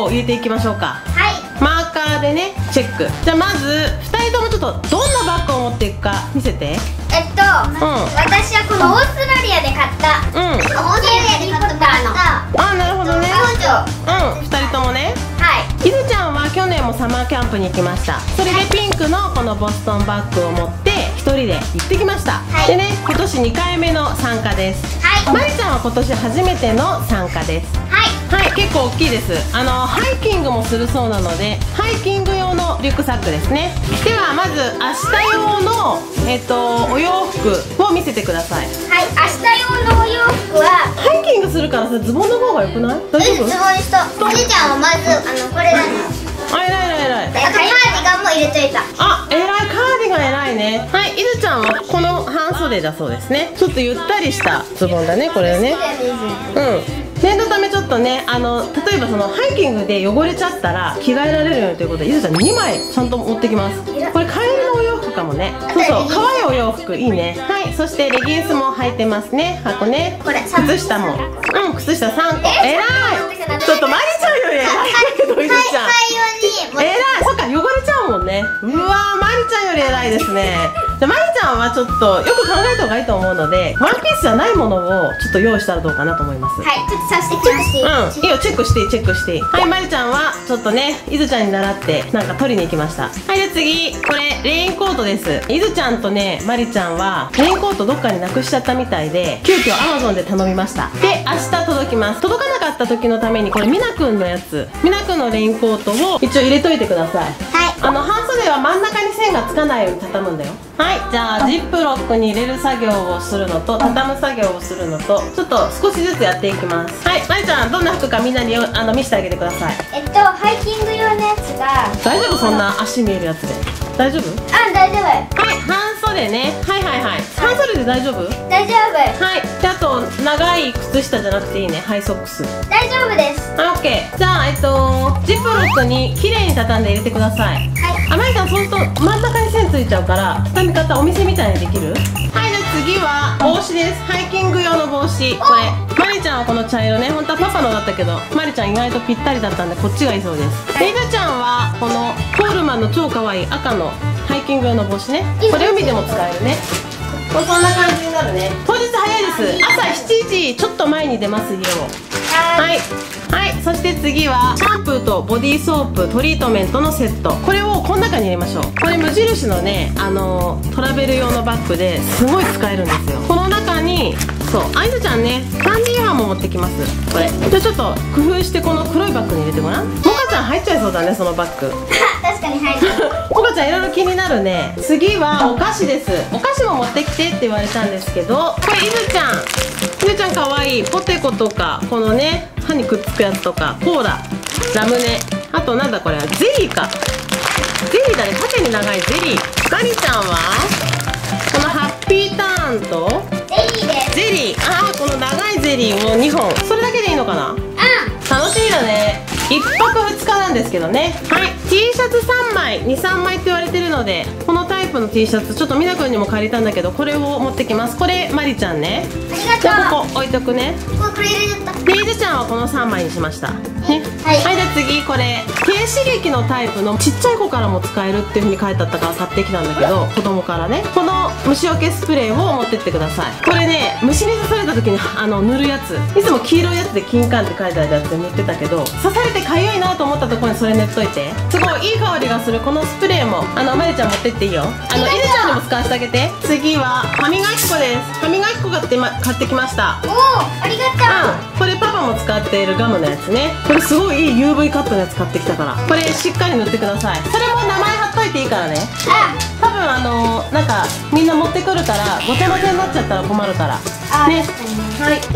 を入れていきましょうか。 はい。 マーカーでねチェック。じゃあまず2人ともちょっとどんなバッグを持っていくか見せて。 私はこのオーストラリアで買ったオーストラリアで買ったなるほどね。2人ともね。 はい。 いずちゃんは去年もサマーキャンプに行きました。それでピンクのこのボストンバッグを持って1人で行ってきました。でね、今年2回目の参加です。まりちゃんは今年初めての参加です。はい、結構大きいです。ハイキングもするそうなので、ハイキング用のリュックサックですね。ではまず明日用のお洋服を見せてください。 はい、明日用のお洋服はハイキングするからさ、ズボンの方が良くない？大丈夫？ ズボンにした。おじいちゃんはまずこれだね。 偉い。 あとカーディガンも入れといた。 偉い、カーディガン偉いね。はい、いずちゃんはこの半袖だそうですね。ちょっとゆったりしたズボンだね、これね。念のためちょっとね、例えばそのハイキングで汚れちゃったら着替えられるようにということで、いずちゃん2枚ちゃんと持ってきます。これカエルのお洋服かもね。そう可愛いお洋服いいね。はい、そしてレギンスも履いてますね。箱ね。靴下も。靴下3個。偉い。ちょっとまりちゃんより偉いけど、いずちゃん。偉い。そっか、汚れちゃうもんね。うわー、まりちゃんより偉いですね。じゃあまりちゃんはちょっとよく考えた方がいいと思うので、ワンピースじゃないものをちょっと用意したらどうかなと思います。 はい、ちょっとさしてきまして。 いいよ、チェックしていい。はい、まりちゃんはちょっとね、いずちゃんに習ってなんか取りに行きました。はい、で次、これレインコートです。いずちゃんとね、まりちゃんはレインコートどっかになくしちゃったみたいで、急遽アマゾンで頼みました。で、明日届きます。届かなかった時のためにこれみなくんのやつ、みなくんのレインコートを一応入れといてください。はい。半袖は真ん中に線がつかないように畳むんだよ。はい、じゃあジップロックに入れる作業をするのと畳む作業をするのと、ちょっと少しずつやっていきます。はい、まりちゃんどんな服かみんなに見せてあげてください。 ハイキング用のやつが。 大丈夫？そんな足見えるやつで大丈夫？ 大丈夫。 はい、半袖ね。はい。半袖で大丈夫？ 大丈夫。 はい、であと長い靴下じゃなくていいね。ハイソックス大丈夫です。 はい、オッケー。じゃあジップロックにきれいに畳んで入れてください。はい、まりちゃん、そうすると真ん中に線ついちゃうから畳み方お店みたいにできる？はい、じゃあ次は帽子です。ハイキング用の帽子。これまりちゃんはこの茶色ね。本当はパパのだったけど、まりちゃん意外とぴったりだったんでこっちがいいそうです。で、いずちゃんはこのコールマンの超可愛い赤のハイキング用の帽子ね。これ海でも使えるね。こんな感じになるね。当日早いです。朝7時ちょっと前に出ます、家を。はい、そして次はシャンプーとボディーソープトリートメントのセット。これをこの中に入れましょう。これ無印のね、トラベル用のバッグですごい使えるんですよ。この中にあいずちゃんね、キャンディーハンも持ってきます。これじゃあちょっと工夫してこの黒いバッグに入れてごらん。もかちゃん入っちゃいそうだね、そのバッグ。 確かに入る。 もかちゃんいろいろ気になるね。次はお菓子です。お菓子も持ってきてって言われたんですけど、これいずちゃんかわいいポテコとか、このね歯にくっつくやつとか、コーラ、ラムネ、あとなんだこれはゼリーか。ゼリーだね、縦に長いゼリー。まりちゃんはこのハッピーターンとゼリー。この長いゼリーを2本。それだけでいいのかな？楽しみだね。1泊2日なんですけどね。はい、T シャツ3枚、2、3枚って言われてるので、このタイプの T シャツちょっとみなくんにも借りたんだけど、これを持ってきます。これまりちゃんね。じゃあここ置いとくね。 これ入れちゃった。 で、いずちゃんはこの3枚にしましたね。はい、じゃあ次これ低刺激のタイプのちっちゃい子からも使えるっていう風に書いてあったから買ってきたんだけど、子供からね、この虫除けスプレーを持ってってください。これね、虫に刺された時に塗るやつ。いつも黄色いやつで金柑って書いてあるやつで塗ってたけど、刺されてかゆいなと思ったところにそれ塗っといて。すごいいい香りがするこのスプレーもまりちゃん持ってっていいよ。いずちゃんにも使わせてあげて。次は歯磨き粉です。歯磨き粉買ってきました。 おお、ありがとう。 これパパも使っているガムのやつね。これすごいいい UV カットのやつ買ってきたから、これしっかり塗ってください。それも名前貼っといていいからね。多分なんかみんな持ってくるからごちゃごちゃになっちゃったら困るからね。はい、いずちゃん上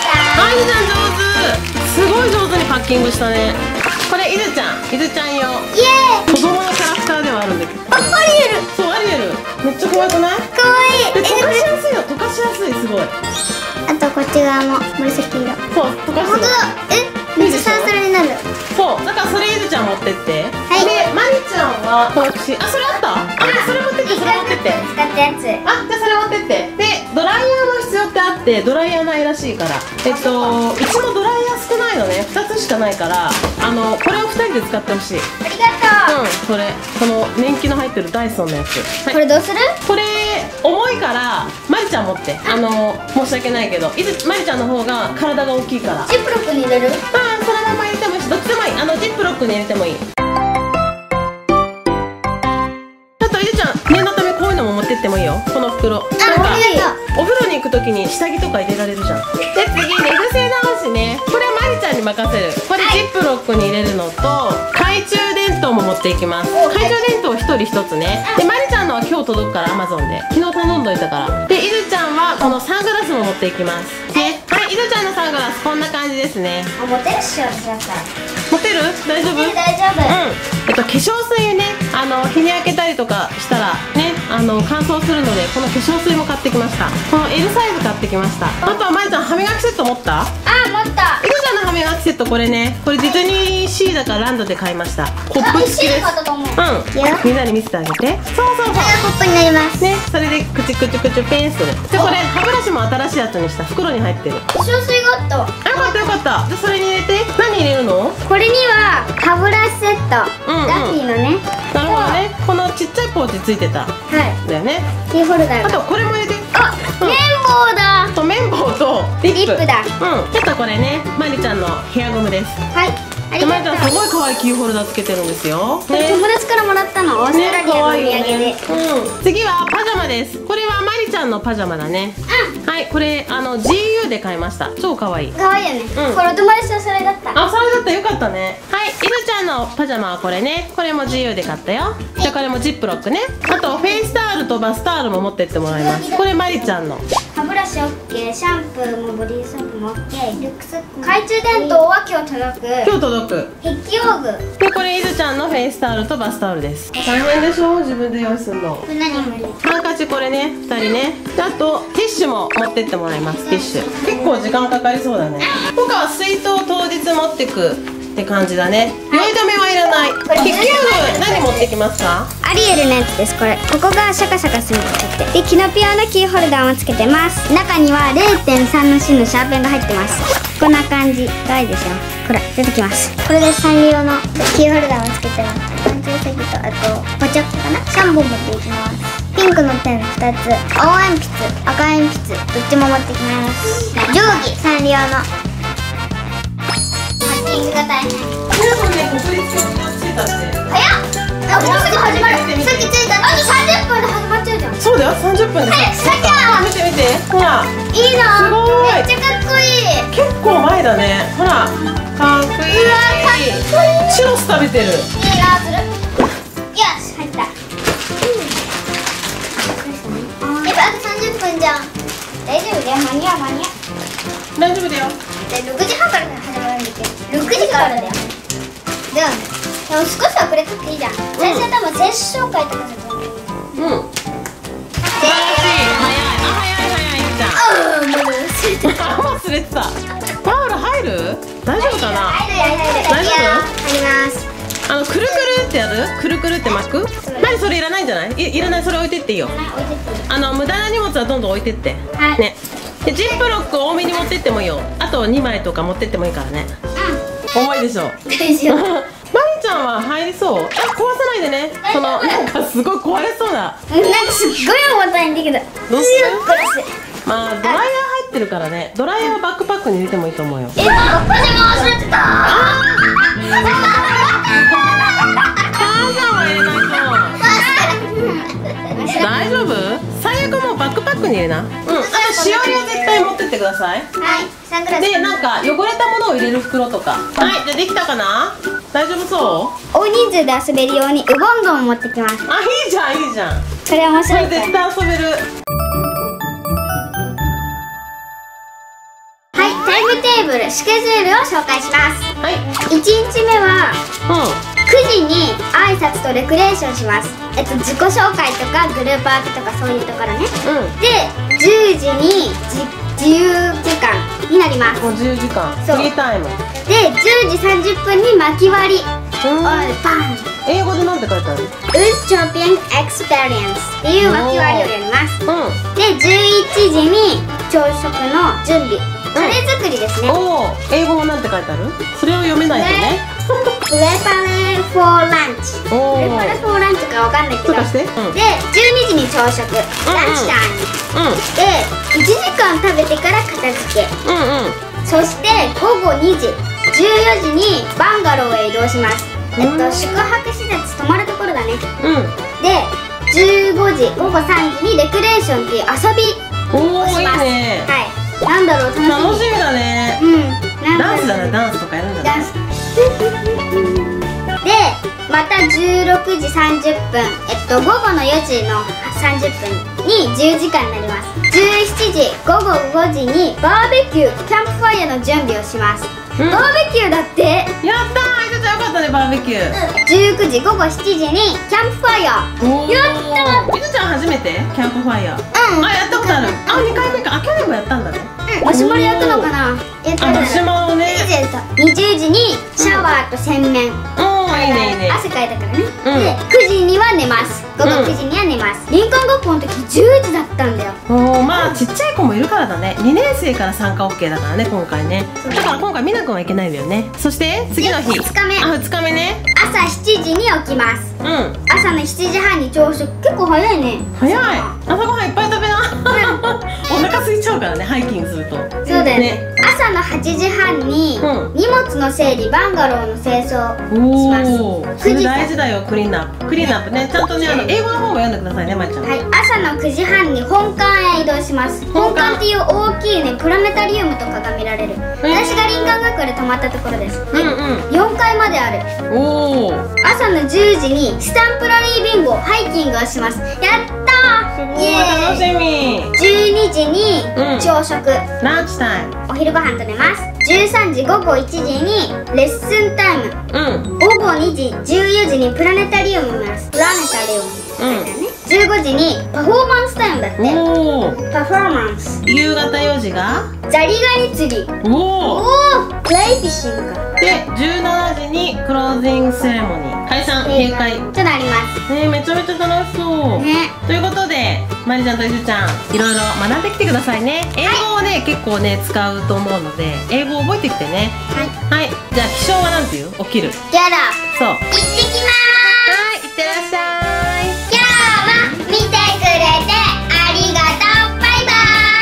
手。すごい上手にパッキングしたね。これいずちゃん用。子供のキャラクターではあるんだけど。 アリエル。 そう、アリエル。めっちゃ可愛くない？ 可愛い。 で、溶かしやすいよ。溶かしやすい、すごい。 あとこっち側も紫色。 そう、溶かす。 本当だ。めっちゃサラサラになる。 そう、だからそれいずちゃん持ってって。 はい。 で、まりちゃんはこの串。それあった？それ持ってって、それ持ってって。 使ったやつ。 じゃあそれ持ってって。で、ドライヤーの必要ってあって、ドライヤーないらしいから。うちもドライヤー好少ないのね。2つしかないから、これを2人で使ってほしい。 ありがとう。 この年季の入ってるダイソンのやつ、はい、 これどうする？これ重いからまりちゃん持って。申し訳ないけど、まりちゃんの方が体が大きいから。 ジップロックに入れる？ そのまま入れてもいいし、どっちでもいい。ジップロックに入れてもいい。あとゆうちゃん、念のためこういうのも持ってってもいいよ。この袋。なんかお風呂に行くときに下着とか入れられるじゃん。で次、寝癖直しね。これはまりちゃんに任せる。これジップロックに入れるのと、懐中電灯も持っていきます。懐中電灯1人1つね。でまりちゃんのは今日届くから Amazon で昨日頼んどいたから。でいずちゃんはこのサングラスも持っていきますね。はい、いずちゃんのサングラスこんな感じですね。 持てるっしょ、私だったら。 持てる？大丈夫？ 大丈夫。 化粧水ね、日に焼けたりとかしたらね、乾燥するので、この化粧水も買ってきました。この L サイズ買ってきました。あとはまりちゃん、歯磨きセット持った？ 持った。 いずちゃんの歯磨きセット、これね、これディズニーシーだからランドで買いました。コップ付きです。みんなに見せてあげて。そう。 コップになりますね、それでクチクチペンする。でこれ歯ブラシも新しいやつにした。袋に入ってる。 化粧水があった。 よかった。でそれに入れて。何入れるの？ これには歯ブラシセット、ダッフィーのね。 なるほどね。このちっちゃいポーチついてた。だよね。 キーホルダー。 あとこれも入れて。 綿棒だ。 綿棒とリップだ。 ちょっとこれね、まりちゃんのヘアゴムです。 はい。 でまりちゃんすごい可愛いキーホルダーつけてるんですよ。 友達からもらったの。オーストラリアのお土産で。 次はパジャマです。これはまりちゃんのパジャマだね。はい、これGU で買いました。超可愛い。 可愛いよね。これお友達のそれだった。 それだったらよかったね。はい、いずちゃんのパジャマはこれね。これも GU で買ったよ。じゃあこれもジップロックね。あとフェイスタオルとバスタオルも持ってってもらいます。これまりちゃんの。 歯ブラシ OK、シャンプーもボディーソープも OK、ルックス懐中電灯は今日届く。筆記用具でこれいずちゃんのフェイスタオルとバスタオルです。大変でしょ、自分で用意するの。ハンカチこれね、2人ね。であとティッシュも持ってってもらいます。ティッシュ結構時間かかりそうだね。他は水筒当日持ってくって感じだね。酔い止めはいらない。筆記用具何持ってきますか？ アリエルのやつです。ここがシャカシャカするんだって。でキノピオのキーホルダーもつけてます。中には 0.3 の芯のシャーペンが入ってます。こんな感じ。かわいいでしょ。これ出てきます。これでサンリオのキーホルダーをつけてます。缶定石とあとポチョッかな、3本持っていきます。ピンクのペン2つ、青鉛筆、赤鉛筆、どっちも持ってきます。定規、サンリオのパッキングが大変。 国立競技場ついたって。 早っ。もうすぐ始まる。さっき着いた。あと30分で始まっちゃうじゃん。 そうだよ、30分で。 早くしなきゃ。 見てほら。 いいな。 すごい。 めっちゃかっこいい。 結構前だね。ほら、かっこいい。チュロス食べてる。 いいな、する。よし、入った。あと30分じゃん。大丈夫だよ、間に合う。 大丈夫だよ。 6時半から始まるんだけど。6時からだよ。でも少し遅れたっていいじゃん。最初は多分選手紹介とかだと思う。 忘れてた。タオル入る？大丈夫かな？ 入る。 大丈夫？ 入ります。 くるくるってやる？くるくるって巻く？何それいらないんじゃない？いらない、それ置いてっていいよ。無駄な荷物はどんどん置いてって。ね。でジップロック多めに持ってってもいいよ。あと2枚とか持ってってもいいからね。重いでしょ。まりちゃんは入りそう？壊さないでね。なんかすごい壊れそうな。 なんかすっごい重たいんだけど。 どうする？まあドライヤー入ってるからね。ドライヤーはバックパックに入れてもいいと思うよ。 パジャマ忘れてた。 大丈夫？最悪もうバックパックに入れな。あとしおりは絶対持ってってください。 はい、サングラス。 で、なんか汚れたものを入れる袋とか。はい、じゃあできたかな？大丈夫そう？ 大人数で遊べるようにウボンゴン持ってきます。 いいじゃん。 それ面白い。 これ絶対遊べる。 はい、タイムテーブル、スケジュールを紹介します。 はい。 1日目は9時に挨拶とレクレーションします。自己紹介とかグループワークとかそういうところね。で、10時に自由時間になります。 もう自由時間。フリータイム。 で、10時30分に巻き割り。バン。 英語でなんて書いてある？ Wood Chopping Experience っていう巻き割りをやります。で、11時に朝食の準備、カレー作りですね。 おお、英語もなんて書いてある？それを読めないとね。 プレパレーフォーランチ。プおお。 レパレーフォーランチかわかんないけど。 そうかして。 で、12時に朝食、ランチタイム。で、1時間食べてから片付け。そして午後2時、14時にバンガローへ移動します。宿泊施設泊まるところだね。で、15時、午後3時にレクレーションっていう遊びをします。はい。なんだろう、 楽しみだね。ダンスだね、ダンスとかやるんだね。 ダンス。で、また16時30分、午後の4時の30分に10時間になります。17時、午後5時にバーベキュー、キャンプファイヤーの準備をします。バーベキューだって。 やったー、ちょっとよかったね、バーベキュー。 19時午後7時にキャンプファイヤー。やったー。 いずちゃん初めてキャンプファイヤー。あ、やったことある。あ、2回目か。あ、去年もやったんだね。 マシュマロ焼くのかな。 マシュマロね。 20時にシャワーと洗面。 いいねいいね。 汗かいたからね。で、9時には寝ます。午後9時には寝ます。林間学校の時10時だったんだよ。 まあちっちゃい子もいるからだね。2年生から参加 OK だからね、今回ね。だから今回みなくんはいけないんだよね。そして次の日 2日目。 2日目ね。 朝7時に起きます。朝の7時半に朝食。結構早いね。 早い。朝ごはんいっぱい食べな。お腹空いちゃうからね、ハイキングすると。 そうだよね。朝の8時半に荷物の整理、バンガローの清掃します。 それ大事だよ、クリーンアップ。クリーンアップね、ちゃんとね、英語の方も読んでくださいね、まいちゃん。はい、 朝の9時半に本館へ移動します。本館っていう大きいね、プラネタリウムとかが見られる。私が林間学校で泊まったところです。4階まである。朝の10時にスタンプラリービンゴ、ハイキングをします。やったー、 イエーイ、楽しみ。 12時に朝食、 ランチタイム、 お昼ご飯食べます。13時午後1時にレッスンタイム、午後2時14時にプラネタリウム見ます。プラネタリウム、15時にパフォーマンスタイムだって。パフォーマンス。 夕方4時がザリガニ釣り。プレイフィッシングか。 で、17時にクロージングセレモニー、解散、閉会となります。 めちゃめちゃ楽しそうね。ということで、まりちゃんとゆずちゃん、いろいろ学んできてくださいね。英語をね、結構ね、使うと思うので、英語を覚えてきてね。はい。じゃあ起床はなんて言う？起きる。 ギャラ。そう。行ってきまーす。 はい、いってらっしゃい。 今日も見てくれてありがとう。バイバ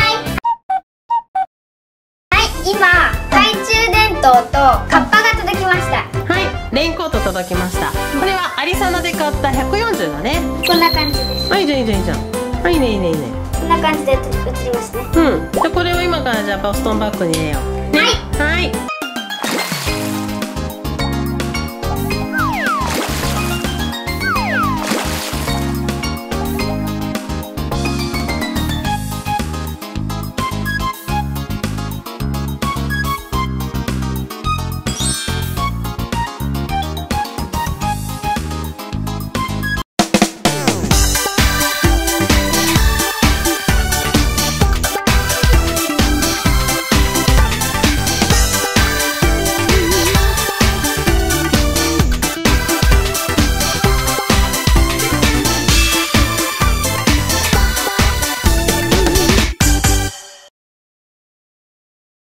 イ。はい、今懐中電灯とカッパが届きました。 はい、レインコート届きました。これはアリサナで買った140だね。 こんな感じです。 はい、いいじゃんいいじゃんいいじゃん。はい、いいねいいねいいね。 こんな感じで映りますね。 じゃこれを今からじゃあボストンバッグに入れよう。はい。